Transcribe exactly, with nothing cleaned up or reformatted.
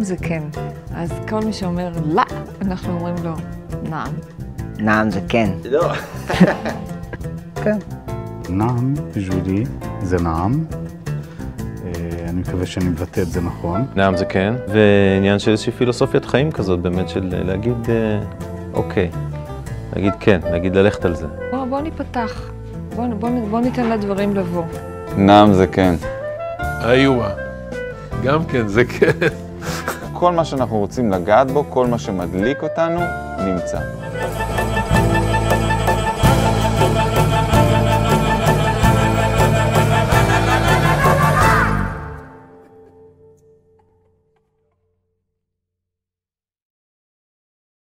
זה כן. אז כל מי שאומר לא, אנחנו אומרים לו נעם. נעם זה כן. לא. כן. נעם בשבילי זה נעם. אני מקווה שאני מבטא את זה נכון. נעם זה כן, ועניין של איזושהי פילוסופיית חיים כזאת, באמת של להגיד אוקיי, להגיד כן, להגיד ללכת על זה. בוא, בוא ניפתח, בוא, בוא, בוא ניתן לדברים לבוא. נעם זה כן. איואה, גם כן זה כן. כל מה שאנחנו רוצים לגעת בו, כל מה שמדליק אותנו, נמצא.